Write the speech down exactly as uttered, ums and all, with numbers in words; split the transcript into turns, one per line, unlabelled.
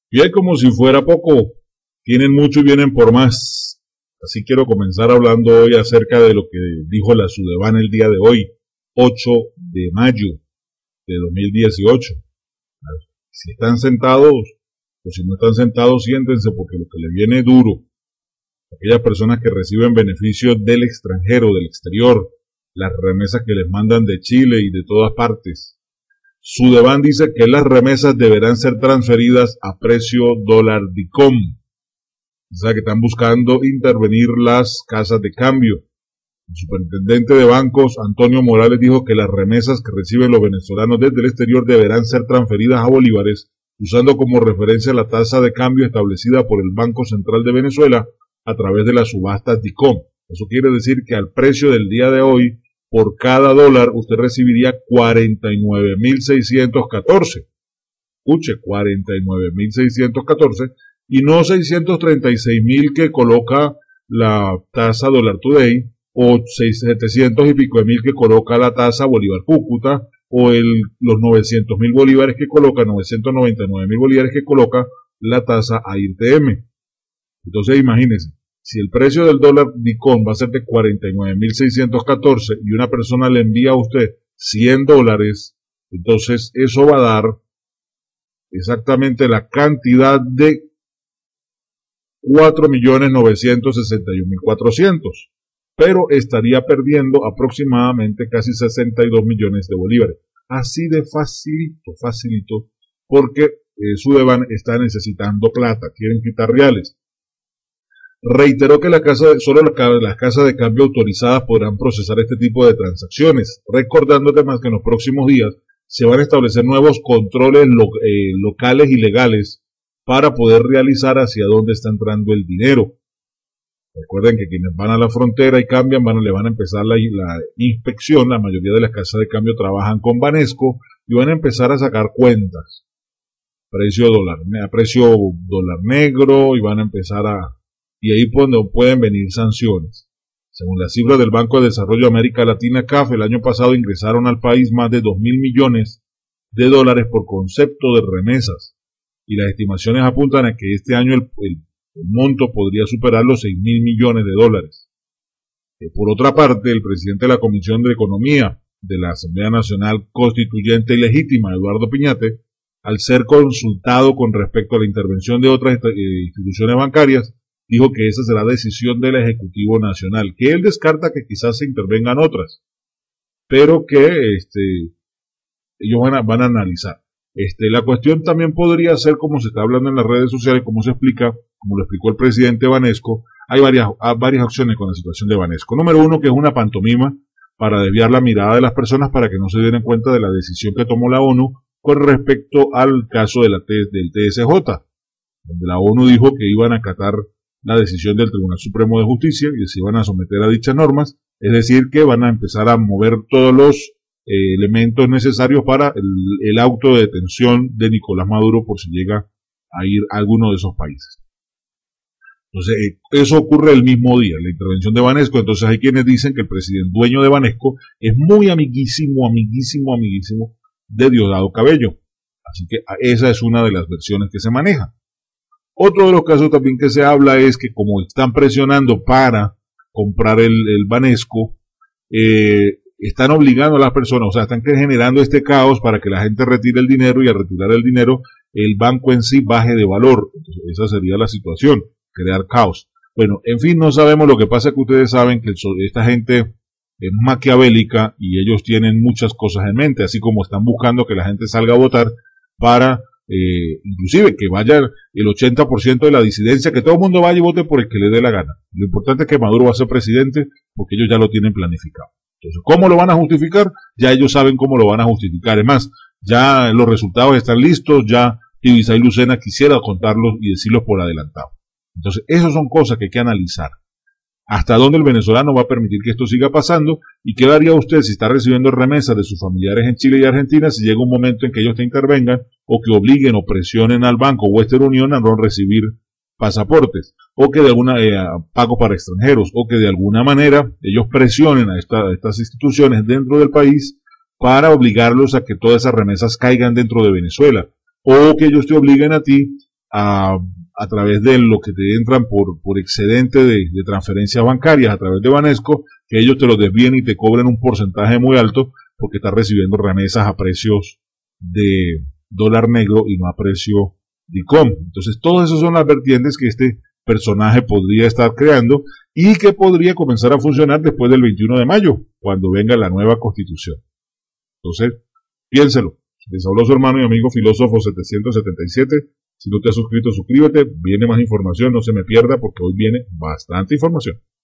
Y es como si fuera poco, tienen mucho y vienen por más. Así quiero comenzar hablando hoy acerca de lo que dijo la SUDEBAN el día de hoy, ocho de mayo de dos mil dieciocho. Si están sentados, o si no están sentados, siéntense, porque lo que le viene duro. Aquellas personas que reciben beneficios del extranjero, del exterior, las remesas que les mandan de Chile y de todas partes. SUDEBAN dice que las remesas deberán ser transferidas a precio dólar DICOM. O sea que están buscando intervenir las casas de cambio. El superintendente de bancos, Antonio Morales, dijo que las remesas que reciben los venezolanos desde el exterior deberán ser transferidas a bolívares, usando como referencia la tasa de cambio establecida por el Banco Central de Venezuela a través de las subastas DICOM. Eso quiere decir que al precio del día de hoy, por cada dólar, usted recibiría cuarenta y nueve mil seiscientos catorce. Escuche, cuarenta y nueve mil seiscientos catorce y no seiscientos treinta y seis mil que coloca la tasa Dólar Today, o setecientos y pico de mil que coloca la tasa Bolívar Cúcuta, o el, los novecientos mil bolívares que coloca, novecientos noventa y nueve mil bolívares que coloca la tasa A I T M. Entonces imagínense, si el precio del dólar DICOM va a ser de cuarenta y nueve mil seiscientos catorce y una persona le envía a usted cien dólares, entonces eso va a dar exactamente la cantidad de cuatro millones novecientos sesenta y un mil cuatrocientos, pero estaría perdiendo aproximadamente casi sesenta y dos millones de bolívares. Así de facilito, facilito, porque eh, SUDEBAN está necesitando plata, quieren quitar reales. Reiteró que la casa de, solo la, las casas de cambio autorizadas podrán procesar este tipo de transacciones, recordando además que en los próximos días se van a establecer nuevos controles lo, eh, locales y legales para poder realizar hacia dónde está entrando el dinero. Recuerden que quienes van a la frontera y cambian, van, le van a empezar la, la inspección. La mayoría de las casas de cambio trabajan con Banesco y van a empezar a sacar cuentas. Precio dólar, a precio dólar negro, y van a empezar a... Y ahí pueden venir sanciones. Según las cifras del Banco de Desarrollo de América Latina, C A F, el año pasado ingresaron al país más de dos mil millones de dólares por concepto de remesas. Y las estimaciones apuntan a que este año el, el, el monto podría superar los seis mil millones de dólares. Eh, por otra parte, el presidente de la Comisión de Economía de la Asamblea Nacional Constituyente y Legítima, Eduardo Piñate, al ser consultado con respecto a la intervención de otras eh, instituciones bancarias, dijo que esa será decisión del Ejecutivo Nacional, que él descarta que quizás se intervengan otras, pero que este, ellos van a, van a analizar. Este, la cuestión también podría ser, como se está hablando en las redes sociales, como se explica, como lo explicó el presidente Banesco, hay varias, varias acciones con la situación de Banesco. Número uno, que es una pantomima para desviar la mirada de las personas para que no se den cuenta de la decisión que tomó la ONU con respecto al caso de la, del T S J, donde la ONU dijo que iban a acatar la decisión del Tribunal Supremo de Justicia y se iban a someter a dichas normas, es decir, que van a empezar a mover todos los eh, elementos necesarios para el, el auto de detención de Nicolás Maduro por si llega a ir a alguno de esos países. Entonces, eh, eso ocurre el mismo día, la intervención de Banesco. Entonces hay quienes dicen que el presidente dueño de Banesco es muy amiguísimo, amiguísimo, amiguísimo de Diosdado Cabello. Así que esa es una de las versiones que se maneja. Otro de los casos también que se habla es que como están presionando para comprar el, el Banesco, eh, están obligando a las personas, o sea, están generando este caos para que la gente retire el dinero y al retirar el dinero el banco en sí baje de valor. Entonces, esa sería la situación, crear caos. Bueno, en fin, no sabemos. Lo que pasa es que ustedes saben que esta gente es maquiavélica y ellos tienen muchas cosas en mente, así como están buscando que la gente salga a votar para... Eh, inclusive que vaya el ochenta por ciento de la disidencia, que todo el mundo vaya y vote por el que le dé la gana. Lo importante es que Maduro va a ser presidente porque ellos ya lo tienen planificado. Entonces, ¿cómo lo van a justificar? Ya ellos saben cómo lo van a justificar. Además, ya los resultados están listos, ya Tibisay Lucena quisiera contarlos y decirlos por adelantado. Entonces, esas son cosas que hay que analizar. ¿Hasta dónde el venezolano va a permitir que esto siga pasando? ¿Y qué haría usted si está recibiendo remesas de sus familiares en Chile y Argentina si llega un momento en que ellos te intervengan o que obliguen o presionen al Banco Western Union a no recibir pasaportes, o que de alguna eh, pago para extranjeros, o que de alguna manera ellos presionen a, esta, a estas instituciones dentro del país para obligarlos a que todas esas remesas caigan dentro de Venezuela, o que ellos te obliguen a ti a, a través de lo que te entran por, por excedente de, de transferencias bancarias a través de Banesco, que ellos te lo desvíen y te cobren un porcentaje muy alto porque estás recibiendo remesas a precios de dólar negro y no a precio de I C O M. Entonces, todas esas son las vertientes que este personaje podría estar creando y que podría comenzar a funcionar después del veintiuno de mayo, cuando venga la nueva constitución. Entonces, piénselo. Les habló su hermano y amigo Filósofo setecientos setenta y siete. Si no te has suscrito, suscríbete. Viene más información, no se me pierda porque hoy viene bastante información.